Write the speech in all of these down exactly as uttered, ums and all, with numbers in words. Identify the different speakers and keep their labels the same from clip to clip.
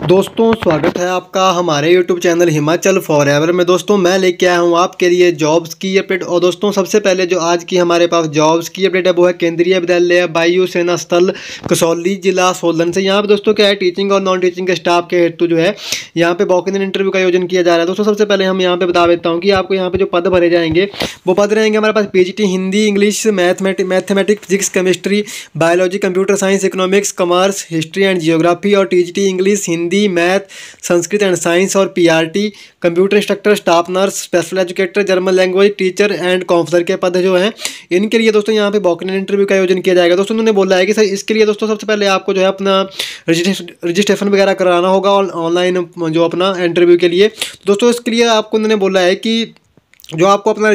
Speaker 1: दोस्तों स्वागत है आपका हमारे यूट्यूब चैनल हिमाचल फॉरएवर में। दोस्तों मैं लेके आया हूँ आपके लिए जॉब्स की अपडेट। और दोस्तों सबसे पहले जो आज की हमारे पास जॉब्स की अपडेट है वो है केंद्रीय विद्यालय वायु सेना स्थल कसौली जिला सोलन से। यहाँ पे दोस्तों क्या है, टीचिंग और नॉन टीचिंग स्टाफ के हेतु जो है यहाँ पे वॉक इन इंटरव्यू का आयोजन किया जा रहा है। दोस्तों सबसे पहले हम यहाँ पे बता देता हूँ कि आपको यहाँ पे जो पद भरे जाएंगे वो पद रहेंगे हमारे पास PGT Hindi, English, mathematic mathematics, physics, chemistry, biology, computer science, economics, commerce, history and geography और TGT English, Hindi, math, Sanskrit and science और PRT computer instructor, staff nurse, special educator, German language teacher and counsellor के पद जो हैं इनके लिए दोस्तों यहाँ पे वॉक इन इंटरव्यू का आयोजन किया जाएगा। दोस्तों उन्होंने बोला है कि सर इसके लिए दोस्तों सबसे पहले आपको जो है अपना रजिस्ट्रेशन वगैरह कराना होगा ऑनलाइन जो अपना इंटरव्यू के लिए। दोस्तों इसके लिए आपको उन्होंने बोला है कि जो आपको अपना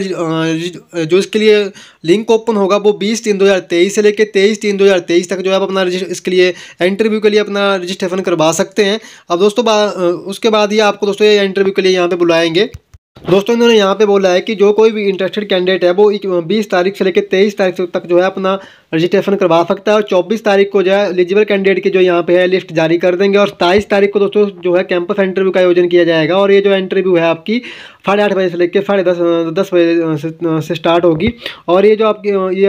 Speaker 1: जो इसके लिए लिंक ओपन होगा वो बीस तीन दो हज़ार तेईस से लेकर तेईस तीन दो हज़ार तेईस तक जो है आप अपना इसके लिए इंटरव्यू के लिए अपना रजिस्ट्रेशन करवा सकते हैं। अब दोस्तों उसके बाद ही आपको दोस्तों ये इंटरव्यू के लिए यहाँ पे बुलाएंगे। दोस्तों इन्होंने यहाँ पे बोला है कि जो कोई भी इंटरेस्टेड कैंडिडेट है वो बीस तारीख से लेकर तेईस तारीख तक जो है अपना रजिस्ट्रेशन करवा सकता है और चौबीस तारीख को जो है एलिजिबल कैंडिडेट की जो यहाँ पे है लिस्ट जारी कर देंगे। और सताईस तारीख को दोस्तों जो है कैंपस इंटरव्यू का आयोजन किया जाएगा और ये जो इंटरव्यू है आपकी साढ़े आठ बजे से लेकर साढ़े दस दस बजे से, से स्टार्ट होगी और ये जो आपकी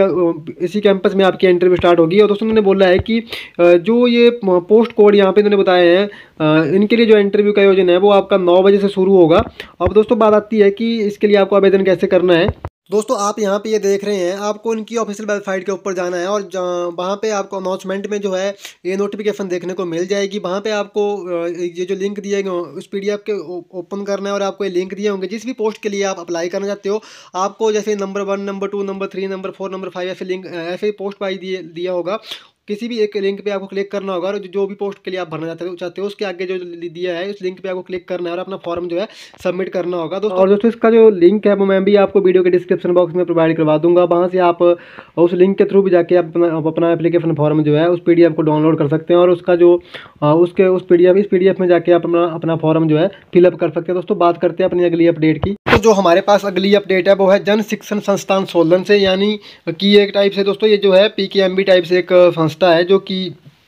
Speaker 1: ये इसी कैंपस में आपकी इंटरव्यू स्टार्ट होगी। और दोस्तों उन्होंने बोला है कि जो ये पोस्ट कोड यहाँ पे इन्होंने बताए हैं इनके लिए जो इंटरव्यू का आयोजन है वो आपका नौ बजे से शुरू होगा। अब दोस्तों बात आती है कि इसके लिए आपको आवेदन कैसे करना है। दोस्तों आप यहाँ पे ये देख रहे हैं, आपको इनकी ऑफिशियल वेबसाइट के ऊपर जाना है और वहाँ पे आपको अनाउंसमेंट में जो है ये नोटिफिकेशन देखने को मिल जाएगी। वहाँ पे आपको ये जो लिंक दिए गए उस पीडीएफ के ओपन करना है और आपको ये लिंक दिए होंगे जिस भी पोस्ट के लिए आप अप्लाई करना चाहते हो। आपको जैसे number one, number two, number three, number four, number five ऐसे लिंक ऐसे पोस्ट वाइज दिए दिया होगा। किसी भी एक लिंक पे आपको क्लिक करना होगा और जो भी पोस्ट के लिए आप भरना चाहते हो चाहते हो उसके आगे जो दिया है उस लिंक पे आपको क्लिक करना है और अपना फॉर्म जो है सबमिट करना होगा। दोस्तों और दोस्तों इसका जो लिंक है वो मैं भी आपको वीडियो के डिस्क्रिप्शन बॉक्स में प्रोवाइड करवा दूंगा। वहाँ से आप उस लिंक के थ्रू भी जाके आप अपना अपना एप्लीकेशन फॉर्म जो है उस पी डी एफ को डाउनलोड कर सकते हैं और उसका जो उसके उस पी डी एफ इस पी डी एफ में जाके आप अपना अपना फॉर्म जो है फिलअप कर सकते हैं। दोस्तों बात करते हैं अपनी अगली अपडेट की। तो जो हमारे पास अगली अपडेट है वो है जन शिक्षण संस्थान सोलन से, यानी कि एक टाइप से दोस्तों ये जो है पी के एम बी टाइप से एक संस्था है जो कि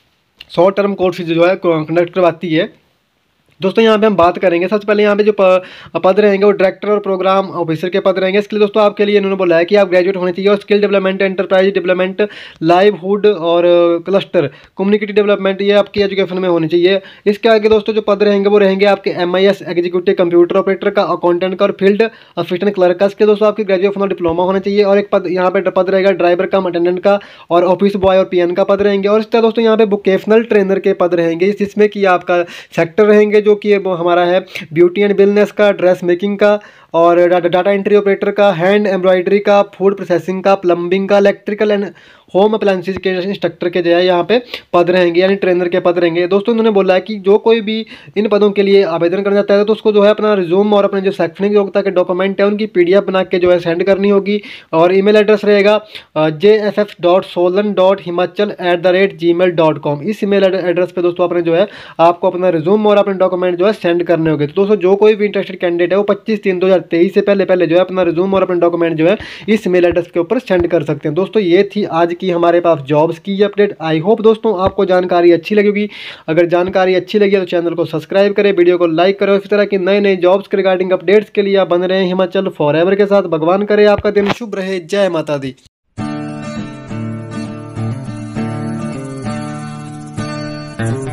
Speaker 1: शॉर्ट टर्म कोर्स जो है कंडक्ट करवाती है। दोस्तों यहाँ पे हम बात करेंगे सबसे पहले यहाँ पे जो पद रहेंगे वो डायरेक्टर और प्रोग्राम ऑफिसर के पद रहेंगे। इसके लिए दोस्तों आपके लिए इन्होंने बोला है कि आप ग्रेजुएट होने चाहिए और skill development, enterprise development, livelihood और क्लस्टर कम्युनिकेटिव डेवलपमेंट ये आपकी एजुकेशन में होनी चाहिए। इसके आगे दोस्तों जो पद रहेंगे वो रहेंगे आपके M I S executive computer operator का, अकाउंटेंट का और फील्ड असिस्टेंट क्लर्क का। इसके दोस्तों आपकी ग्रेजुएशन और डिप्लोमा होना चाहिए। और एक पद यहाँ पे पद रहेगा ड्राइवर कम अटेंडेंट का और ऑफिस बॉय और पी एन का पद रहेंगे। और इसका दोस्तों यहाँ पे वोकेशनल ट्रेनर के पद रहेंगे जिसमें कि आपका सेक्टर रहेंगे जो कि वो हमारा है ब्यूटी एंड वेलनेस का, ड्रेस मेकिंग का और डाटा एंट्री ऑपरेटर का, हैंड एम्ब्रॉयडरी का, फूड प्रोसेसिंग का, प्लम्बिंग का, इलेक्ट्रिकल एंड होम अप्लायंसेज के इंस्ट्रक्टर के जो है यहाँ पे पद रहेंगे यानी ट्रेनर के पद रहेंगे। दोस्तों उन्होंने बोला है कि जो कोई भी इन पदों के लिए आवेदन करना चाहता है तो उसको जो है अपना रिज्यूम और अपने जो शैक्षणिक योग्यता के डॉक्यूमेंट है उनकी पीडीएफ बना के जो है सेंड करनी होगी। और ईमेल एड्रेस रहेगा J S F dot Solan dot Himachal at the rate Gmail dot com. इस ईमेल एड्रेस पे दोस्तों अपने जो है आपको अपना रिज्यूम और अपने डॉक्यूमेंट जो है सेंड करने होंगे। तो दोस्तों जो कोई भी इंटरेस्टेड कैंडिडेट है वो पच्चीस तीन दो हज़ार तेईस से पहले पहले जो है अपना रिज्यूम और अपने डॉक्यूमेंट जो है इस मेल एड्रेस के ऊपर सेंड कर सकते हैं। दोस्तों ये थी आज की हमारे पास जॉब्स की अपडेट। आई होप दोस्तों आपको जानकारी अच्छी लगेगी। अगर जानकारी अच्छी लगी तो चैनल को सब्सक्राइब करें, वीडियो को लाइक करें। इस तरह की नए नए जॉब्स के रिगार्डिंग अपडेट्स के लिए आप बन रहे हैं हिमाचल फॉरएवर के साथ। भगवान करे आपका दिन शुभ रहे। जय माता दी।